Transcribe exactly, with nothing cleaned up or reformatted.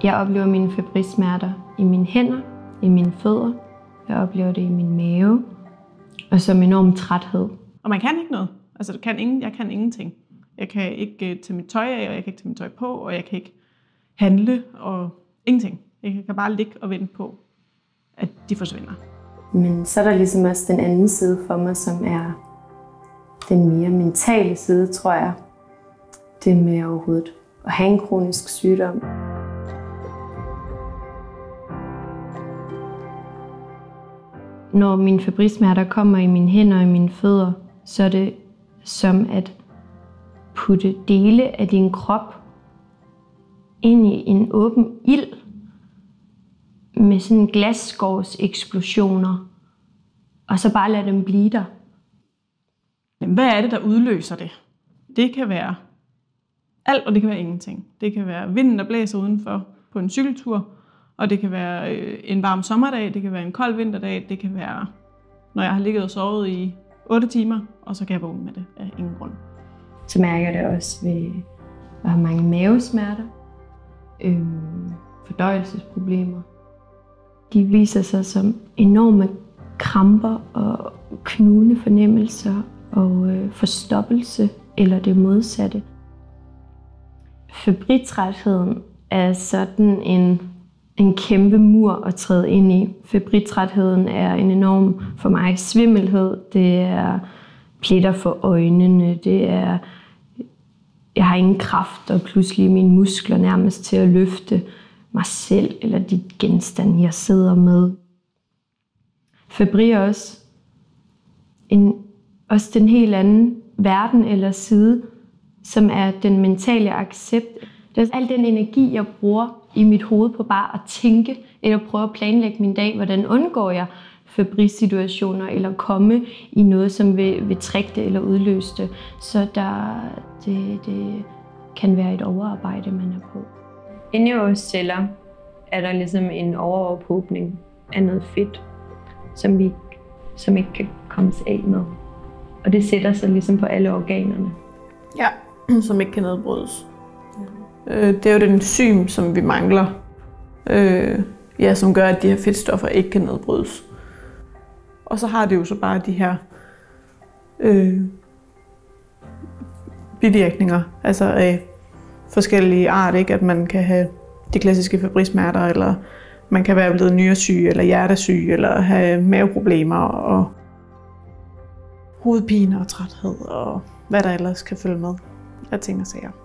Jeg oplever mine febrilsmerter i mine hænder, i mine fødder. Jeg oplever det i min mave, og som enorm træthed. Og man kan ikke noget. Altså, kan ingen, jeg kan ingenting. Jeg kan ikke tage mit tøj af, og jeg kan ikke tage mit tøj på, og jeg kan ikke handle, og ingenting. Jeg kan bare ligge og vente på, at de forsvinder. Men så er der ligesom også den anden side for mig, som er den mere mentale side, tror jeg. Det med overhovedet at have en kronisk sygdom. Når mine febrilsmerter kommer i mine hænder og i mine fødder, så er det som at putte dele af din krop ind i en åben ild med sådan glasskovseksplosioner, og så bare lade dem blive der. Hvad er det, der udløser det? Det kan være alt, og det kan være ingenting. Det kan være vinden, der blæser udenfor på en cykeltur, og det kan være en varm sommerdag, det kan være en kold vinterdag, det kan være, når jeg har ligget og sovet i otte timer, og så kan jeg vågne med det af ingen grund. Så mærker jeg det også ved at have mange mavesmerter, øhm, fordøjelsesproblemer. De viser sig som enorme kramper og knugende fornemmelser og øh, forstoppelse eller det modsatte. Febriltrætheden er sådan en, en kæmpe mur at træde ind i. Febriltrætheden er en enorm, for mig, svimmelhed. Det er pletter for øjnene. Det er, jeg har ingen kraft, og pludselig mine muskler nærmest til at løfte mig selv eller de genstande, jeg sidder med. Febril er også, en, også den helt anden verden eller side, som er den mentale accept. Det er al den energi, jeg bruger i mit hoved på bare at tænke, eller prøve at planlægge min dag. Hvordan undgår jeg febrilsituationer, eller komme i noget, som vil, vil trække det eller udløse det. Så der, det, det kan være et overarbejde, man er på. Inde i vores celler er der ligesom en overophobning af noget fedt, som vi som ikke kan komme af med. Og det sætter sig ligesom på alle organerne. Ja, som ikke kan nedbrydes. Ja. Det er jo den enzym, som vi mangler, øh, ja, som gør, at de her fedtstoffer ikke kan nedbrydes. Og så har det jo så bare de her øh, bivirkninger, altså af forskellige art, ikke? At man kan have de klassiske febrilsmerter, eller man kan være blevet nyresyg, eller hjertesyg, eller have maveproblemer, og hovedpine og træthed, og hvad der ellers kan følge med af ting og sager.